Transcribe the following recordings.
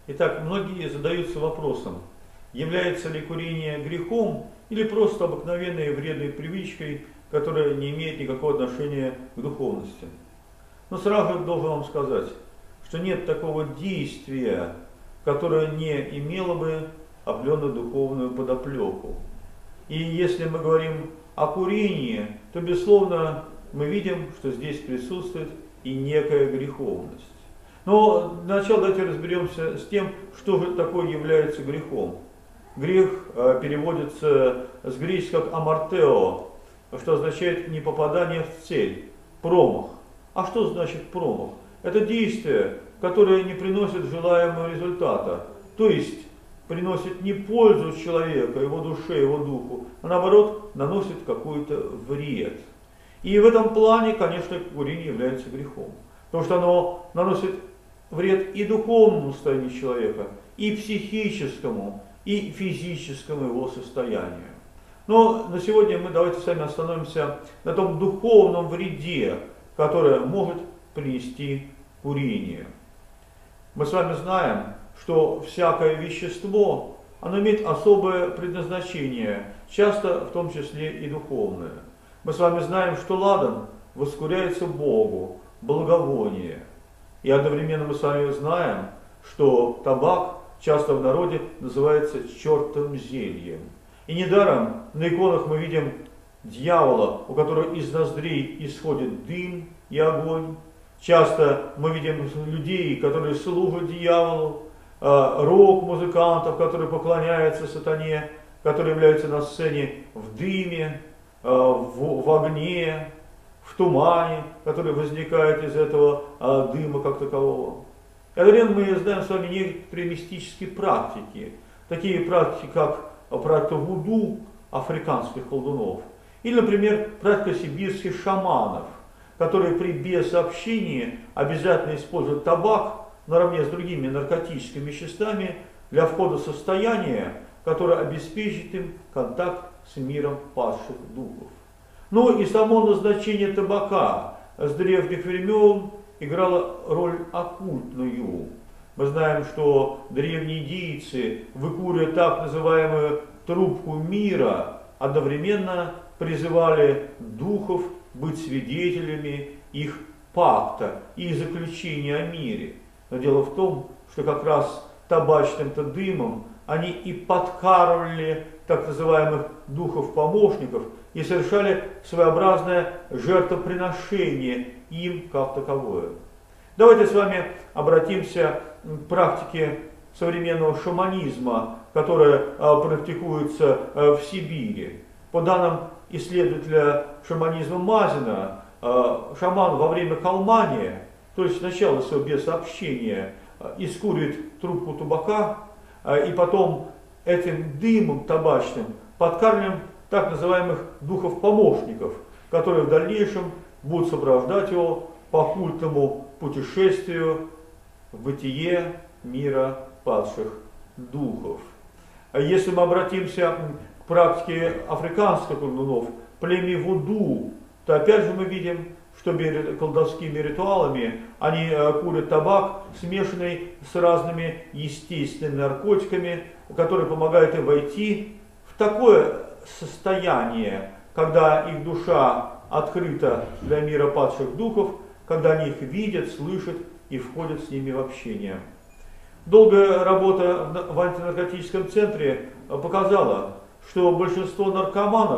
Итак, многие задаются вопросом, является ли курение грехом или просто обыкновенной вредной привычкой, которая не имеет никакого отношения к духовности. Но сразу должен вам сказать, что нет такого действия, которое не имело бы определенную духовную подоплеку. И если мы говорим о курении, то, безусловно, мы видим, что здесь присутствует и некая греховность. Но для начала давайте разберемся с тем, что же такое является грехом. Грех переводится с греческого как амартео, что означает не попадание в цель, промах. А что значит промах? Это действие, которое не приносит желаемого результата, то есть приносит не пользу человеку, его душе, его духу, а наоборот наносит какой-то вред. И в этом плане, конечно, курение является грехом, потому что оно наносит вред и духовному состоянию человека, и психическому, и физическому его состоянию. Но на сегодня мы давайте с вами остановимся на том духовном вреде, которое может принести курение. Мы с вами знаем, что всякое вещество, оно имеет особое предназначение, часто в том числе и духовное. Мы с вами знаем, что ладан воскуряется Богу, благовоние. И одновременно мы с вами знаем, что табак часто в народе называется чертовым зельем. И недаром на иконах мы видим дьявола, у которого из ноздрей исходит дым и огонь. Часто мы видим людей, которые служат дьяволу, рок-музыкантов, которые поклоняются сатане, которые являются на сцене в дыме, в огне, в тумане, который возникает из этого дыма как такового. И одновременно мы знаем с вами некоторые мистические практики, такие практики, как практика вуду африканских колдунов, или, например, практика сибирских шаманов, которые при бесообщении обязательно используют табак наравне с другими наркотическими веществами для входа в состояние, которое обеспечит им контакт с миром падших духов. Ну и само назначение табака с древних времен играло роль оккультную. Мы знаем, что древние индийцы, выкуривая так называемую трубку мира, одновременно призывали духов быть свидетелями их пакта и заключения о мире. Но дело в том, что как раз табачным-то дымом они и подкармливали так называемых духов-помощников и совершали своеобразное жертвоприношение им как таковое. Давайте с вами обратимся к практике современного шаманизма, которая практикуется в Сибири. По данным исследователя шаманизма Мазина, шаман во время калмания, то есть сначала своего бесообщения, искуривает трубку табака, и потом этим дымом табачным подкармливаем так называемых духов-помощников, которые в дальнейшем будут сопровождать его по культному путешествию в бытие мира падших духов. Если мы обратимся к практике африканских колдунов, племени вуду, то опять же мы видим, что колдовскими ритуалами они курят табак, смешанный с разными естественными наркотиками, которые помогают им войти в такое состояние, когда их душа открыта для мира падших духов, когда они их видят, слышат и входят с ними в общение. Долгая работа в антинаркотическом центре показала, что большинство наркоманов,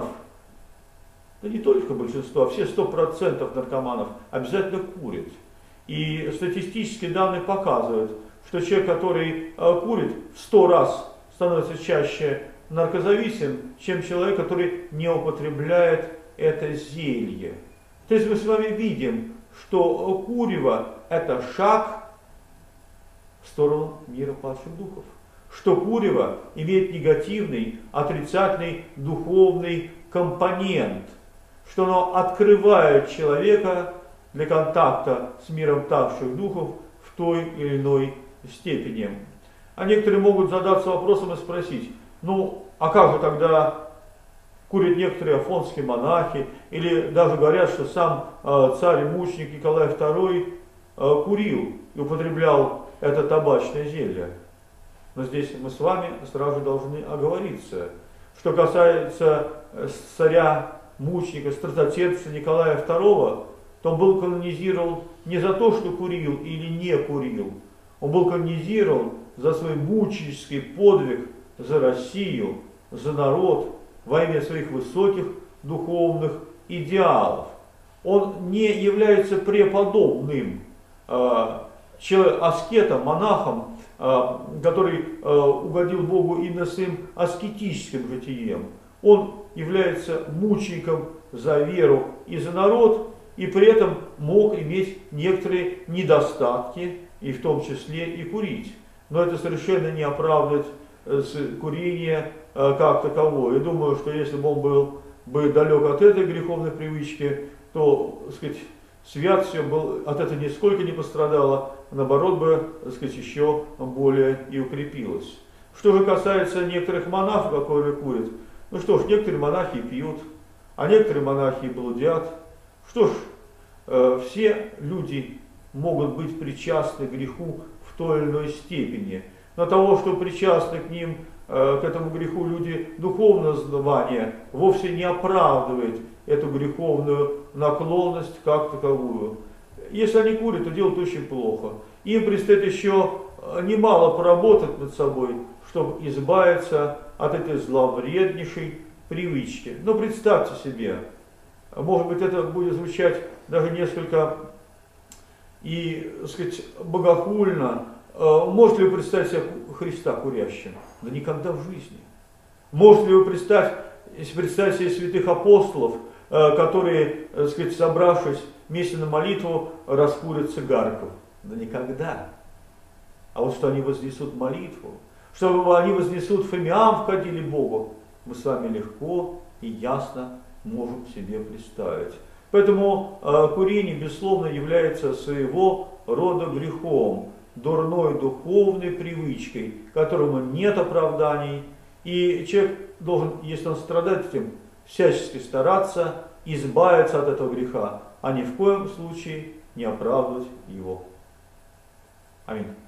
да не только большинство, а все 100% наркоманов обязательно курят. И статистические данные показывают, что человек, который курит, в 100 раз становится чаще наркозависим, чем человек, который не употребляет это зелье. То есть мы с вами видим, что курево – это шаг в сторону мира падших духов. Что курево имеет негативный, отрицательный, духовный компонент. Что оно открывает человека для контакта с миром падших духов в той или иной степени. А некоторые могут задаться вопросом и спросить, ну, а как же тогда курят некоторые афонские монахи, или даже говорят, что сам царь и мученик Николай II курил и употреблял это табачное зелье. Но здесь мы с вами сразу должны оговориться. Что касается царя-мученика, стратотедца Николая II, то он был канонизирован не за то, что курил или не курил. Он был канонизирован за свой мученический подвиг за Россию, за народ, во имя своих высоких духовных идеалов. Он не является преподобным, аскетом, монахом, который угодил Богу именно своим аскетическим житием. Он является мучеником за веру и за народ, и при этом мог иметь некоторые недостатки, и в том числе и курить. Но это совершенно не оправдывает курение как таковое. Я думаю, что если бы он был бы далек от этой греховной привычки, то, так сказать, свят все был, от этого нисколько не пострадало, наоборот бы, так сказать, еще более и укрепилось. Что же касается некоторых монахов, которые курят, ну что ж, некоторые монахи пьют, а некоторые монахи блудят. Что ж, все люди могут быть причастны к греху в той или иной степени. Но того, что причастны к ним, к этому греху люди духовного звания, вовсе не оправдывает эту греховную наклонность как таковую. Если они курят, то делают очень плохо. Им предстоит еще немало поработать над собой, чтобы избавиться от этой зловреднейшей привычки. Но представьте себе, может быть, это будет звучать даже несколько и, так сказать, богохульно. Можете ли вы представить себе Христа курящим? Да никогда в жизни. Можете ли вы представить себе святых апостолов, которые, так сказать, собравшись вместе на молитву, раскурят цигарку? Да никогда. А вот что они вознесут молитву, что они вознесут фимиам входили Богу, мы с вами легко и ясно можем себе представить. Поэтому курение, безусловно, является своего рода грехом, дурной духовной привычкой, которому нет оправданий. И человек должен, если он страдает этим, всячески стараться избавиться от этого греха, а ни в коем случае не оправдывать его. Аминь.